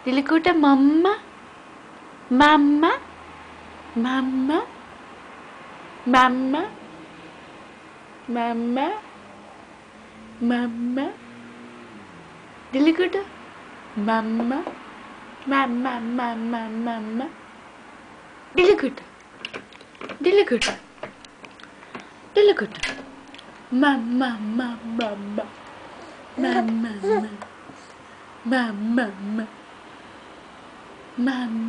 ദിലുക്കുട്ട മമ്മ മമ്മ മമ്മ മമ്മ മമ്മ മമ്മ ദിലുക്കുട്ട മമ്മ മമ്മ മമ്മ മമ്മ ദിലുക്കുട്ട ദിലുക്കുട്ട ദിലുക്കുട്ട മമ്മ മമ്മ മമ്മ മമ്മ മമ്മ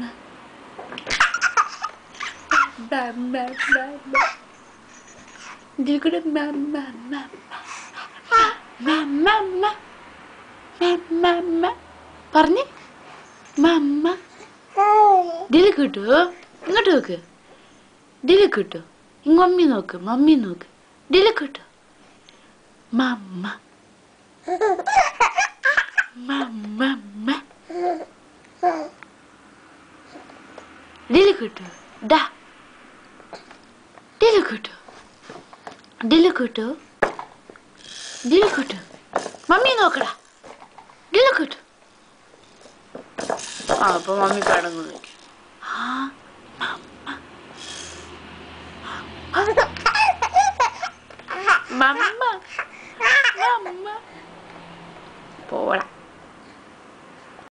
ദിലുക്കുട്ട മമ്മ മമ്മ മമ്മ പറഞ്ഞേ മമ്മ ദിലുക്കുട്ടു ഇങ്ങോട്ട് നോക്ക് ദിലുക്കുട്ടു മമ്മി നോക്ക് മമ്മി നോക്ക് ദിലുക്കുട്ടു മമ്മ മമ്മ ദിലുക്കുട്ടു ദാ ദിലുക്കുട്ടു ദിലുക്കുട്ടു ദിലുക്കുട്ടു മമ്മി നോക്കടാ ദിലുക്കുട്ടു ആ അപ്പൊ മമ്മി കടങ്ങുന്നു മമ്മ മമ്മ പോടാ